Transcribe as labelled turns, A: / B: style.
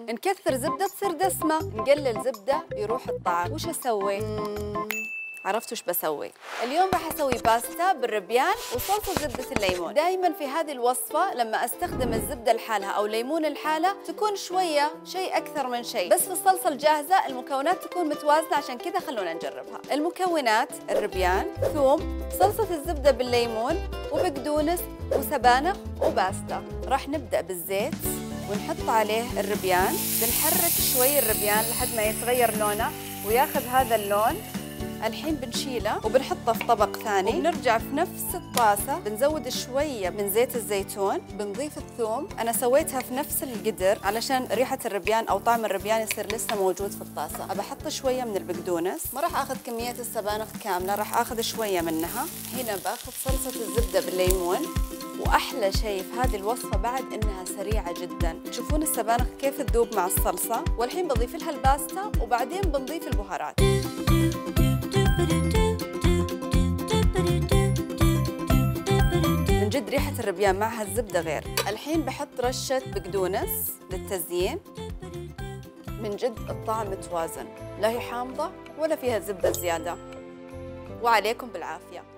A: نكثر زبدة تصير دسمة، نقلل زبدة يروح الطعم. وش أسوي؟ عرفتوا ايش بسوي؟ اليوم راح اسوي باستا بالربيان وصلصة زبدة الليمون. دائما في هذه الوصفة لما استخدم الزبدة لحالها او ليمون لحالها تكون شوية شيء اكثر من شيء، بس في الصلصة الجاهزة المكونات تكون متوازنة. عشان كذا خلونا نجربها. المكونات: الربيان، ثوم، صلصة الزبدة بالليمون، وبقدونس وسبانخ وباستا. راح نبدأ بالزيت ونحط عليه الربيان، بنحرك شوي الربيان لحد ما يتغير لونه وياخذ هذا اللون. الحين بنشيله وبنحطه في طبق ثاني، وبنرجع في نفس الطاسة بنزود شوية من زيت الزيتون، بنضيف الثوم. أنا سويتها في نفس القدر علشان ريحة الربيان أو طعم الربيان يصير لسه موجود في الطاسة. أبى أحط شوية من البقدونس، ما راح آخذ كمية السبانخ كاملة، راح آخذ شوية منها. هنا باخذ صلصة الزبدة بالليمون. وأحلى شيء في هذه الوصفة بعد إنها سريعة جدا. تشوفون السبانخ كيف تذوب مع الصلصة. والحين بضيف لها الباستا وبعدين بنضيف البهارات. من جد ريحة الربيان معها الزبدة غير. الحين بحط رشة بقدونس للتزيين. من جد الطعم متوازن، لا هي حامضة ولا فيها زبدة زيادة. وعليكم بالعافية.